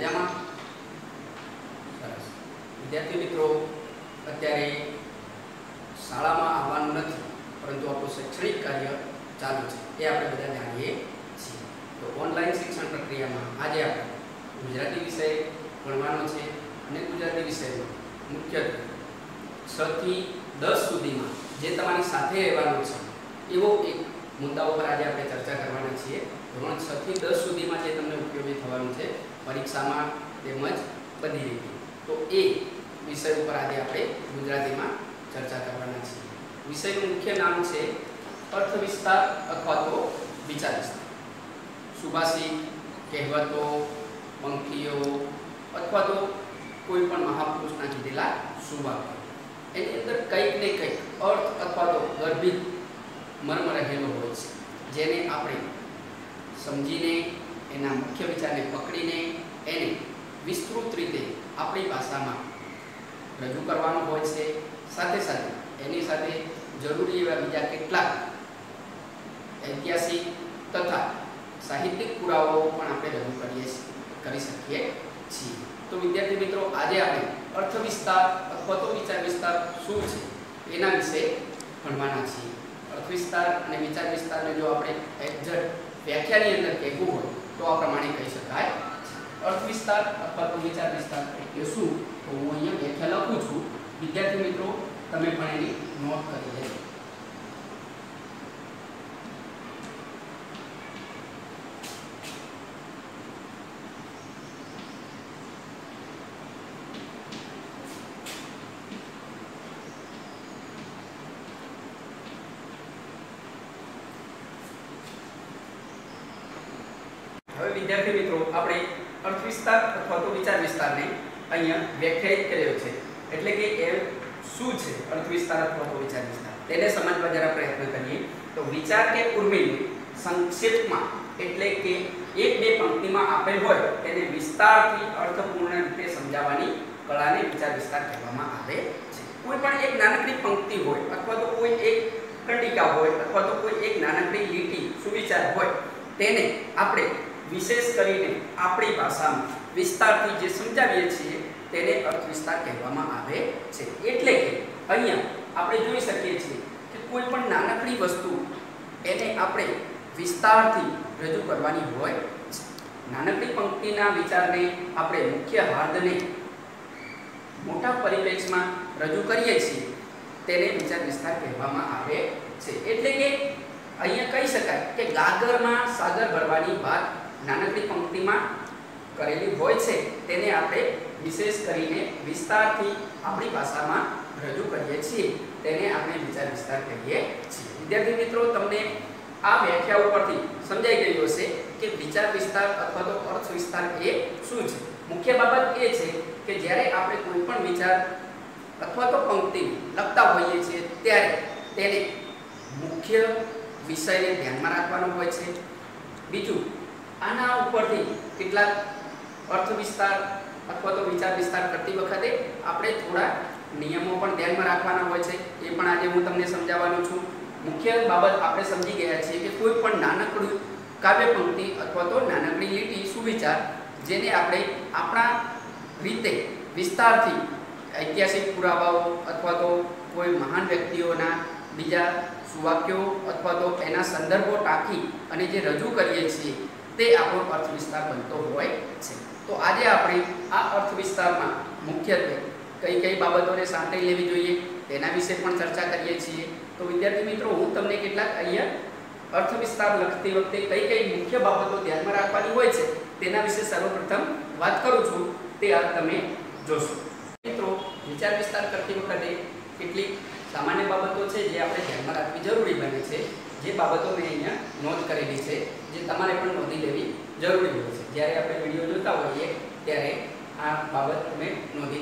મજામાં? સરસ. વિદ્યાર્થી મિત્રો, અત્યારે શાળામાં આવવાનું નથી, પરંતુ આપણું શૈક્ષણિક કાર્ય ચાલુ છે એ આપણે બધા જાણીએ છીએ. તો ઓનલાઈન શિક્ષણ પ્રક્રિયામાં આજે આપણે ગુજરાતી વિષય ભણવાનો છે અને ગુજરાતી વિષયમાં મુખ્યત્વે 6 થી 10 સુધીમાં જે તમારી સાથે રહેવાનું છે એવો એક મુદ્દાઓ પર આજે આપણે ચર્ચા કરવાના છીએ. ધોરણ 6 થી 10 સુધીમાં જે તમને ઉપયોગી થવાનું છે પરીક્ષામાં તેમજ બધી રીતે, તો એ વિષય ઉપર આજે આપણે ગુજરાતીમાં ચર્ચા કરવાના છીએ. વિષયનું મુખ્ય નામ છે અર્થ વિસ્તાર અથવા તો વિચાર વિસ્તાર. સુભાષિત, કહેવતો, પંક્તિઓ અથવા તો કોઈ પણ મહાપુરુષના કીધેલા સુવાક્યો, એની અંદર કંઈક ને કંઈક અર્થ અથવા તો ગર્ભિત મર્મ રહેલો હોય છે, જેને આપણે સમજીને એના મુખ્ય વિચારને પકડીને એને વિસ્તૃત રીતે આપણી ભાષામાં રજૂ કરવાનો હોય છે. સાથે સાથે એની સાથે જરૂરી એવા બીજા કેટલાક ઐતિહાસિક તથા સાહિત્યિક પુરાવાઓ પણ આપણે રજૂ કરી શકીએ છીએ. તો વિદ્યાર્થી મિત્રો, આજે આપણે અર્થ વિસ્તાર અથવા તો વિચાર વિસ્તાર શું છે એના વિશે ભણવાના છીએ. અર્થ વિસ્તાર અને વિચાર વિસ્તારને જો આપણે એક્ઝેક્ટ વ્યાખ્યાની અંદર કહેવું હોય તો આ પ્રમાણે કહી શકાય. અર્થ વિસ્તાર અથવા તો વિચાર વિસ્તાર એટલે શું, તો હું અહીંયા વ્યાખ્યા લખું છું. વિદ્યાર્થી મિત્રો, તમે પણ એની નોટ કરી લેજો. હવે વિદ્યાર્થી મિત્રો, આપણે અર્થ વિસ્તાર અથવા તો વિચાર વિસ્તારને અહીંયા વ્યાખ્યાયિત કર્યો છે, એટલે કે એ શું છે અર્થ વિસ્તાર અથવા તો વિચાર વિસ્તાર તેને સમજવા જરા પ્રયત્ન કરીએ. તો વિચાર કે ઉર્મિને સંક્ષેપમાં એટલે કે એક બે પંક્તિમાં આપેલ હોય તેને વિસ્તારથી અર્થપૂર્ણ રીતે સમજાવવાની કળાને વિચાર વિસ્તાર કહેવામાં આવે છે. કોઈ પણ એક નાનકડી પંક્તિ હોય અથવા તો કોઈ એક કંડિકા હોય અથવા તો કોઈ એક નાનકડી લીટી સુવિચાર હોય તેને આપણે વિશેષ કરીને આપણી ભાષામાં વિસ્તારથી જે સમજાવીએ છીએ તેને અર્થ વિસ્તાર કહેવામાં આવે છે. એટલે કે અહીંયા આપણે જોઈ શકીએ છીએ કે કોઈ પણ નાનકડી વસ્તુ એને આપણે વિસ્તારથી રજૂ કરવાની હોય છે. નાનકડી પંક્તિના વિચારને આપણે મુખ્ય હાર્દને મોટા પરિપ્રેક્ષમાં રજૂ કરીએ છીએ તેને વિચાર વિસ્તાર કહેવામાં આવે છે. એટલે કે અહીંયા કહી શકાય કે ગાગરમાં સાગર ભરવાની વાત નાનકડી પંક્તિમાં કરેલી હોય છે તેને આપણે વિશેષ કરીને વિસ્તારથી આપણી ભાષામાં રજૂ કરીએ છીએ તેને આપણે વિચાર વિસ્તાર કહીએ છીએ. વિદ્યાર્થી મિત્રો, તમને આ વ્યાખ્યા ઉપરથી સમજાઈ ગયું હશે કે વિચાર વિસ્તાર અથવા તો અર્થ વિસ્તાર એ શું છે. મુખ્ય બાબત એ છે કે જ્યારે આપણે કોઈ પણ વિચાર અથવા તો પંક્તિ લખતા હોઈએ છીએ ત્યારે તેને મુખ્ય વિષયને ધ્યાનમાં રાખવાનો હોય છે. બીજું, આના ઉપરથી કેટલાક અર્થ વિસ્તાર અથવા તો વિચાર વિસ્તાર કરતી વખતે આપણે થોડા નિયમો પણ ધ્યાનમાં રાખવાના હોય છે. એ પણ આજે હું તમને સમજાવવાનો છું. મુખ્ય બાબત આપણે સમજી ગયા છીએ કે કોઈ પણ નાનકડું કાવ્ય પંક્તિ અથવા તો નાનકડી લીટી સુવિચાર જેને આપણે આપણા રીતે વિસ્તારથી ઐતિહાસિક પુરાવાઓ અથવા તો કોઈ મહાન વ્યક્તિઓના બીજા સુવાક્યો અથવા તો એના સંદર્ભો ટાંકી અને જે રજૂ કરીએ છીએ તે આપણો અર્થ વિસ્તાર બનતો હોય છે. તો આજે આપણે આ અર્થ વિસ્તારમાં મુખ્યત્વે કઈ કઈ બાબતોને સાંકળી લેવી જોઈએ તેના વિશે પણ ચર્ચા કરીએ છીએ. તો વિદ્યાર્થી મિત્રો, હું તમને કેટલાક અહીંયા અર્થ વિસ્તાર લખતી વખતે કઈ કઈ મુખ્ય બાબતો ધ્યાનમાં રાખવાની હોય છે તેના વિશે સર્વપ્રથમ વાત કરું છું, તે આ તમે જોશો. મિત્રો, વિચાર વિસ્તાર કરતી વખતે કેટલીક સામાન્ય બાબતો છે જે આપણે ધ્યાનમાં રાખવી જરૂરી બને છે. જે બાબતો મેં અહીંયા નોંધ કરેલી છે, જે તમારે પણ નોંધી લેવી જરૂરી હોય છે. જ્યારે આપણે વિડીયો જોતા હોઈએ ત્યારે આ બાબત તમે નોંધી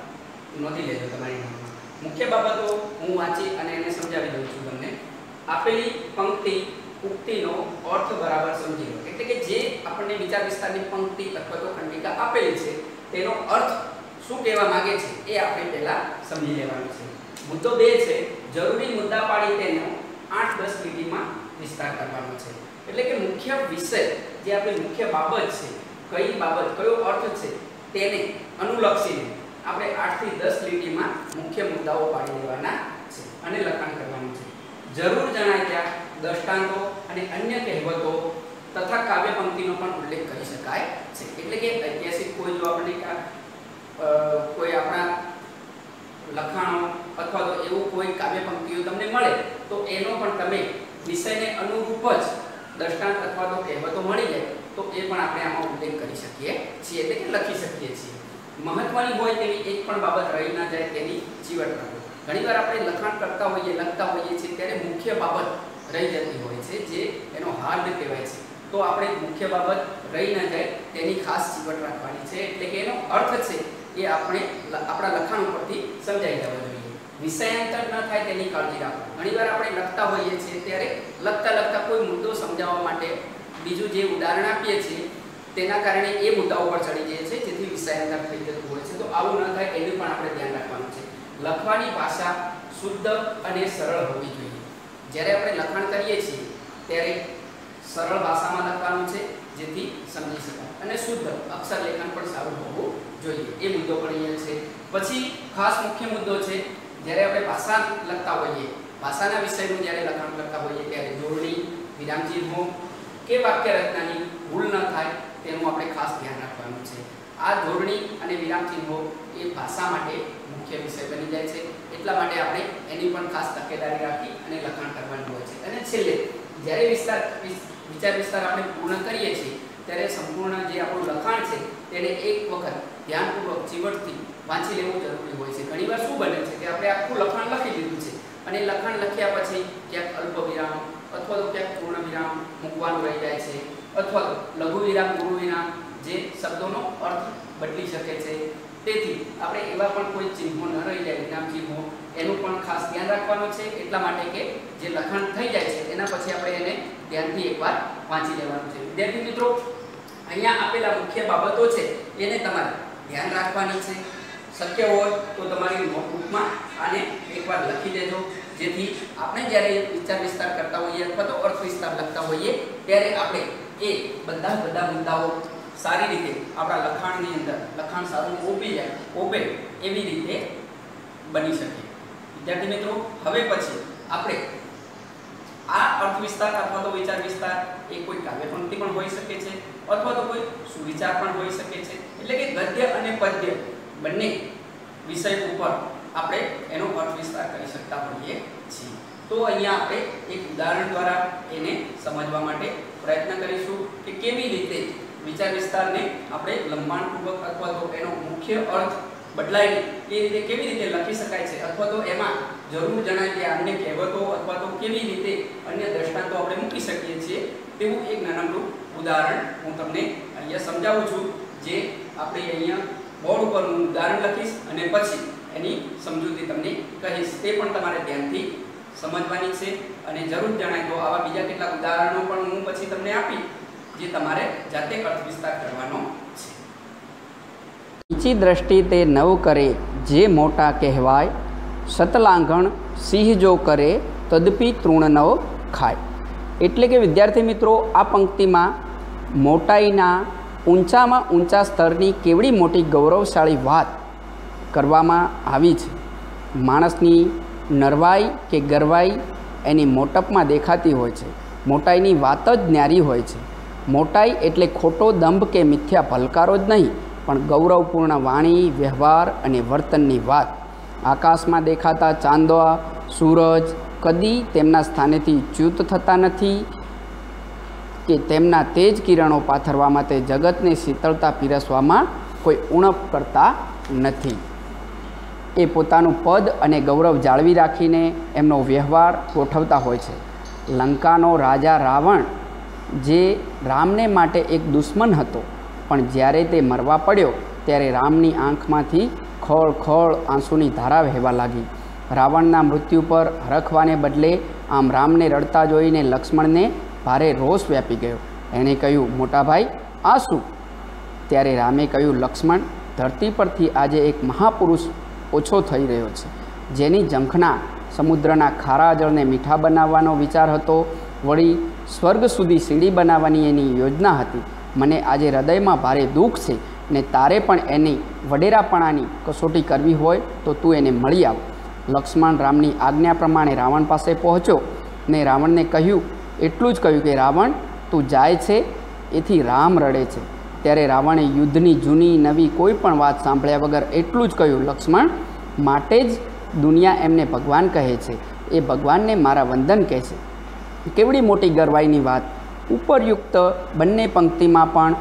લેજો તમારી નોંધમાં. મુખ્ય બાબતો હું વાંચી અને એને સમજાવી દઉં છું તમને. આપેલી પંક્તિ ઉક્તિનો અર્થ બરાબર સમજી લો. એટલે કે જે આપણને વિચાર વિસ્તારની પંક્તિ અથવા તો ખંડિકા આપેલી છે તેનો અર્થ શું કહેવા માંગે છે એ આપણે પહેલા સમજી લેવાનું છે. મુદ્દો 2 છે, જરૂરી મુદ્દા પાડી તેનો 8-10 લીટીમાં વિસ્તાર કરવાનો છે. એટલે કે મુખ્ય વિષય જે આપણી મુખ્ય બાબત છે કઈ બાબત કયો અર્થ છે તેને અનુલક્ષીને આપણે 8 થી 10 લીટીમાં મુખ્ય મુદ્દાઓ પાડી દેવાના છે અને લખાણ કરવાનું છે. જરૂર જણાય ત્યાં દ્રષ્ટાંતો અને અન્ય કહેવતો તથા કાવ્ય પંક્તિનો પણ ઉલ્લેખ કરી શકાય છે. એટલે કે ઐતિહાસિક કોઈ જો આપણે કોઈ આપણા લખાણો અથવા તો એવું કોઈ કાવ્ય પંક્તિઓ તમને મળે તો એનો પણ તમે વિષયને અનુરૂપ જ દ્રષ્ટાંત અથવા તો કહેવતો મળી જાય તો એ પણ આપણે આમાં ઉલ્લેખ કરી શકીએ છીએ, એટલે કે લખી શકીએ છીએ. મહત્વની હોય તેવી એક પણ બાબત રહી ના જાય તેની ચીવટ રાખો. ઘણીવાર આપણે લખાણ કરતા હોઈએ લખતા હોઈએ છીએ ત્યારે મુખ્ય બાબત રહી જતી હોય છે, જે એનો હાર્દ કહેવાય છે. તો આપણે મુખ્ય બાબત રહી ના જાય તેની ખાસ ચીવટ રાખવાની છે, એટલે કે એનો અર્થ છે એ આપણે આપણા લખાણ ઉપરથી સમજાઈ જવા જોઈએ. વિષયાંતર ન થાય તેની કાળજી રાખો. ઘણીવાર આપણે લખતા હોઈએ છીએ ત્યારે લખતા કોઈ મુદ્દો સમજાવવા માટે બીજું જે ઉદાહરણ આપીએ છીએ તેના કારણે એ મુદ્દાઓ પર ચડી જાય છે, જેથી વિષયાંતર થઈ જતું હોય છે. તો આવું ન થાય એનું પણ આપણે ધ્યાન રાખવાનું છે. લખવાની ભાષા શુદ્ધ અને સરળ હોવી જોઈએ. જ્યારે આપણે લખાણ કરીએ છીએ ત્યારે સરળ ભાષામાં લખવાનું છે, જેથી સમજી શકાય, અને શુદ્ધ અક્ષર લેખન પણ સારું હોવું જોઈએ. એ મુદ્દો પણ અહીંયા છે. પછી ખાસ મુખ્ય મુદ્દો છે, જ્યારે આપણે ભાષા લખતા હોઈએ, ભાષાના વિષયનું જ્યારે લખાણ કરતા હોઈએ ત્યારે જોડણી, વિરામચિહ્નો કે વાક્ય રચનાની ભૂલ ન થાય તેનું આપણે ખાસ ધ્યાન રાખવાનું છે. આ જોડણી અને વિરામચિહ્નો એ ભાષા માટે મુખ્ય વિષય બની જાય છે, એટલા માટે આપણે એની પણ ખાસ તકેદારી રાખી અને લખાણ કરવાનું હોય છે. અને છેલ્લે જ્યારે વિચાર વિસ્તાર આપણે પૂર્ણ કરીએ છીએ ત્યારે સંપૂર્ણ જે આપણું લખાણ છે તેને એક વખત ધ્યાનપૂર્વક ચીવટથી વાંચી લેવું જરૂરી હોય છે. ઘણીવાર શું બને છે કે આપણે આખું લખાણ લખી દીધું છે અને લખાણ લખ્યા પછી ક્યાંક અલ્પ વિરામ અથવા તો ક્યાંક પૂર્ણ વિરામ મૂકવાનું રહી જાય છે, અથવા તો લઘુ વિરામ, ગુરુ વિરામ, જે શબ્દોનો અર્થ બદલી શકે છે. તેથી આપણે એવા પણ કોઈ ચિહ્નો ન રહી જાય, વિરામ ચિહ્નો, એનું પણ ખાસ ધ્યાન રાખવાનું છે. એટલા માટે કે જે લખાણ થઈ જાય છે એના પછી આપણે એને ધ્યાનથી એકવાર વાંચી લેવાનું છે. વિદ્યાર્થી મિત્રો, અહીંયા આપેલા મુખ્ય બાબતો છે એને તમારે ધ્યાન રાખવાની છે. શક્ય હોય તો તમારી નોટબુકમાં આને એકવાર લખી દેજો, જેથી આપણે જ્યારે વિચાર વિસ્તાર કરતા હોઈએ અથવા તો અર્થ વિસ્તાર લખતા હોઈએ ત્યારે આપણે એ બધા મુદ્દાઓ સારી રીતે આપણા લખાણની અંદર લખાણ સારું ઓપે એવી રીતે બની શકે. વિદ્યાર્થી મિત્રો, હવે પછી આપણે આ અર્થ વિસ્તાર અથવા તો વિચાર વિસ્તાર એ કોઈ કાવ્ય પંક્તિ પણ હોઈ શકે છે અથવા તો કોઈ સુવિચાર પણ હોઈ શકે છે. એટલે કે ગદ્ય અને પદ્ય બંને વિષય ઉપર આપણે એનો અર્થ વિસ્તાર કરી શકતા હોઈએ છીએ. તો અહીંયા આપણે એક ઉદાહરણ દ્વારા એને સમજવા માટે પ્રયત્ન કરીશું કે કેવી રીતે વિચાર વિસ્તારને આપણે લંબાણપૂર્વક અથવા તો એનો મુખ્ય અર્થ બદલાય એ રીતે કેવી રીતે લખી શકાય છે, અથવા તો એમાં જરૂર જણાય કે અન્ય કહેવતો અથવા તો કેવી રીતે અન્ય દ્રષ્ટાંતો આપણે મૂકી શકીએ છીએ તેવું એક નાનકડું ઉદાહરણ હું તમને અહીંયા સમજાવું છું. જે આપણે અહીંયા બોર્ડ ઉપર હું ઉદાહરણ લખીશ અને પછી એની સમજૂતી તમને કહીશ. તે પણ તમારે ધ્યાનથી સમજવાની છે અને જરૂર જણાય તો આવા બીજા કેટલાક ઉદાહરણો પણ હું પછી તમને આપી જે તમારે જાતે અર્થ વિસ્તાર કરવાનો છે. નીચી દ્રષ્ટિ તે નવ કરે જે મોટા કહેવાય, સતલાંઘણ સિંહ જો કરે તદપી તૃણ નવ ખાય. એટલે કે વિદ્યાર્થી મિત્રો, આ પંક્તિમાં મોટાઈના ઊંચામાં ઊંચા સ્તરની કેવડી મોટી ગૌરવશાળી વાત કરવામાં આવી છે. માણસની નરવાઈ કે ગરવાઈ એની મોટપમાં દેખાતી હોય છે. મોટાઈની વાત જ ન્યારી હોય છે. મોટાઈ એટલે ખોટો દંભ કે મિથ્યા ભલકારો જ નહીં, પણ ગૌરવપૂર્ણ વાણી, વ્યવહાર અને વર્તનની વાત. આકાશમાં દેખાતા ચાંદવા, સૂરજ કદી તેમના સ્થાનેથી ચ્યુત થતા નથી કે તેમના તેજ કિરણો પાથરવામાં તે જગતને શીતળતા પીરસવામાં કોઈ ઉણપ કરતા નથી. એ પોતાનું પદ અને ગૌરવ જાળવી રાખીને એમનો વ્યવહાર ગોઠવતા હોય છે. લંકાનો રાજા રાવણ જે રામને માટે એક દુશ્મન હતો, પણ જ્યારે તે મરવા પડ્યો ત્યારે રામની આંખમાંથી ખોળ ખોળ આંસુની ધારા વહેવા લાગી. રાવણના મૃત્યુ પર હરખવાને બદલે આમ રામને રડતા જોઈને લક્ષ્મણને ભારે રોષ વ્યાપી ગયો. એણે કહ્યું, મોટા ભાઈ આ શું? ત્યારે રામે કહ્યું, લક્ષ્મણ, ધરતી પરથી આજે એક મહાપુરુષ ઓછો થઈ રહ્યો છે, જેની ઝંખના સમુદ્રના ખારા જળને મીઠા બનાવવાનો વિચાર હતો. વળી સ્વર્ગ સુધી સીડી બનાવવાની એની યોજના હતી, મને આજે હૃદયમાં ભારે દુઃખ છે ને તારે પણ એની વડેરાપણાની કસોટી કરવી હોય તો તું એને મળી આવ. લક્ષ્મણ રામની આજ્ઞા પ્રમાણે રાવણ પાસે પહોંચ્યો ને રાવણને કહ્યું, એટલું જ કહ્યું કે રાવણ તું જાય છે એથી રામ રડે છે. ત્યારે રાવણે યુદ્ધની જૂની નવી કોઈ પણ વાત સાંભળ્યા વગર એટલું જ કહ્યું, લક્ષ્મણ માટે જ દુનિયા એમને ભગવાન કહે છે, એ ભગવાનને મારા વંદન કહે છે. કેવડી મોટી ગરવાઈની વાત. ઉપરયુક્ત બંને પંક્તિમાં પણ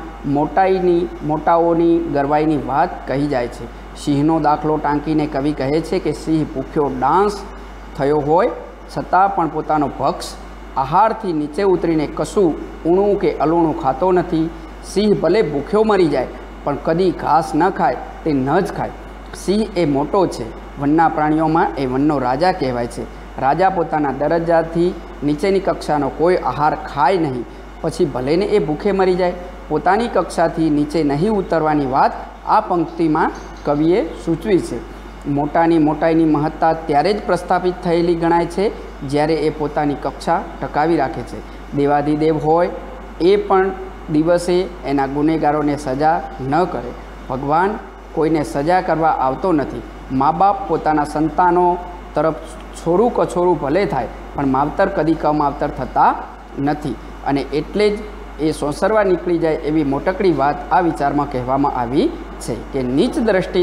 મોટાઓની ગરવાઈની વાત કહી જાય છે. સિંહનો દાખલો ટાંકીને કવિ કહે છે કે સિંહ ભૂખ્યો ડાંસ થયો હોય છતાં પણ પોતાનો ભક્ષ આહારથી નીચે ઉતરીને કશું ઊણું કે અલૂણું ખાતો નથી. સિંહ ભલે ભૂખ્યો મરી જાય પણ કદી ઘાસ ન ખાય તે ન જ ખાય. સિંહ એ મોટો છે, વનના પ્રાણીઓમાં એ વનનો રાજા કહેવાય છે. રાજા પોતાના દરજ્જાથી નીચેની કક્ષાનો કોઈ આહાર ખાય નહીં, પછી ભલેને એ ભૂખે મરી જાય. પોતાની કક્ષાથી નીચે નહીં ઉતરવાની વાત આ પંક્તિમાં કવિએ સૂચવી છે. મોટાઈની મહત્તા ત્યારે જ પ્રસ્થાપિત થયેલી ગણાય છે જ્યારે એ પોતાની કક્ષા ટકાવી રાખે છે. દેવાધિદેવ હોય એ પણ દિવસે એના ગુનેગારોને સજા ન કરે. ભગવાન કોઈને સજા કરવા આવતો નથી. મા બાપ પોતાના સંતાનો તરફ છોરું કછોરું ભલે થાય પણ માવતર કદી કમાવતર થતા નથી. અને એટલે જ એ સોંસરવા નીકળી જાય એવી મોટકડી વાત આ વિચારમાં કહેવામાં આવી છે કે નીચી દ્રષ્ટિ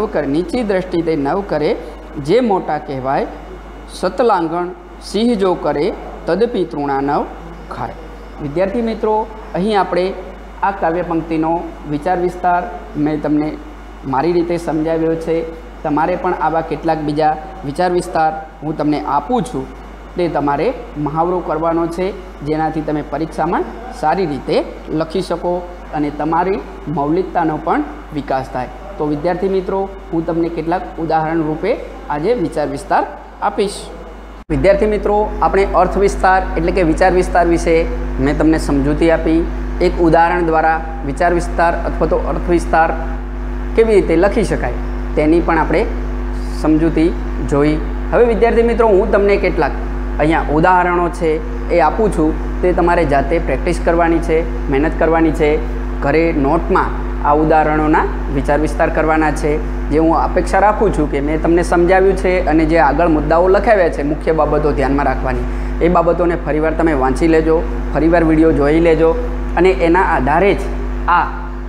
તે નવ કરે જે મોટા કહેવાય. સતલાંગણ સિંહ જો કરે તદપી તૃણાનવ ખાય. વિદ્યાર્થી મિત્રો, અહીં આપણે આ કાવ્ય પંક્તિનો વિચાર વિસ્તાર મેં તમને મારી રીતે સમજાવ્યો છે. તમારે પણ આવા કેટલાક બીજા વિચાર વિસ્તાર હું તમને આપું છું. તે તમારે મહાવરો કરવાનો છે, જેનાથી તમે પરીક્ષામાં સારી રીતે લખી શકો અને તમારી મૌલિકતાનો પણ વિકાસ થાય. તો વિદ્યાર્થી મિત્રો, હું તમને કેટલાક ઉદાહરણ રૂપે આજે વિચાર વિસ્તાર આપીશ. વિદ્યાર્થી મિત્રો, આપણે અર્થ વિસ્તાર એટલે કે વિચાર વિસ્તાર વિશે મેં તમને સમજૂતી આપી. એક ઉદાહરણ દ્વારા વિચાર વિસ્તાર અથવા તો અર્થ વિસ્તાર કેવી રીતે લખી શકાય તેની પણ આપણે સમજૂતી જોઈ. હવે વિદ્યાર્થી મિત્રો, હું તમને કેટલાક અહીંયા ઉદાહરણો છે એ આપું છું. તે તમારે જાતે પ્રેક્ટિસ કરવાની છે, મહેનત કરવાની છે. ઘરે નોટમાં આ ઉદાહરણોના વિચાર વિસ્તાર કરવાના છે. જે હું અપેક્ષા રાખું છું કે મેં તમને સમજાવ્યું છે અને જે આગળ મુદ્દાઓ લખાવ્યા છે, મુખ્ય બાબતો ધ્યાનમાં રાખવાની, એ બાબતોને ફરીવાર તમે વાંચી લેજો, ફરીવાર વિડીયો જોઈ લેજો અને એના આધારે જ આ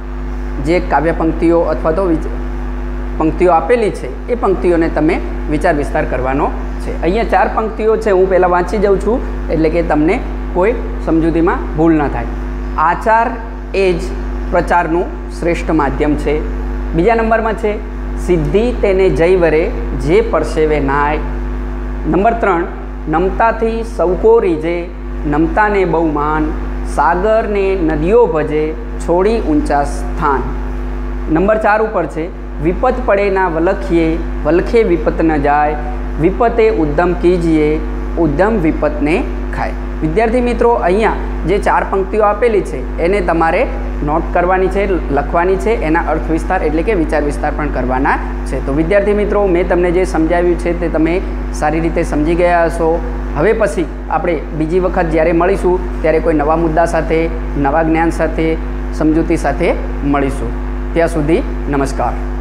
જે કાવ્ય પંક્તિઓ અથવા તો પંક્તિઓ આપેલી છે એ પંક્તિઓને તમે વિચાર વિસ્તાર કરવાનો છે. અહીંયા 4 પંક્તિઓ છે, હું પહેલાં વાંચી જાઉં છું એટલે કે તમને કોઈ સમજૂતીમાં ભૂલ ન થાય. આચાર એ જ પ્રચારનું શ્રેષ્ઠ માધ્યમ છે. બીજા નંબરમાં છે સિદ્ધિ તેને જય વરે જે પરસેવે નાય. નંબર 3, નમતાથી સૌકો રીજે નમતાને બહુ માન. સાગરને નદીઓ ભજે છોડી ઊંચા સ્થાન. નંબર 4 ઉપર છે વિપત પડે ના વલખીએ વલખે વિપત ન જાય. વિપતે ઉદ્યમ કીજીએ ઉદ્યમ વિપતને ખાય. વિદ્યાર્થી મિત્રો, અહીંયા જે 4 પંક્તિઓ આપેલી છે એને તમારે નોટ કરવાની છે, લખવાની છે. એના અર્થ વિસ્તાર એટલે કે વિચાર વિસ્તાર પણ કરવાના છે. તો વિદ્યાર્થી મિત્રો, મેં તમને જે સમજાવ્યું છે તે તમે સારી રીતે સમજી ગયા હશો. હવે પછી આપણે બીજી વખત જ્યારે મળીશું ત્યારે કોઈ નવા મુદ્દા સાથે, નવા જ્ઞાન સાથે, સમજૂતી સાથે મળીશું. ત્યાં સુધી નમસ્કાર.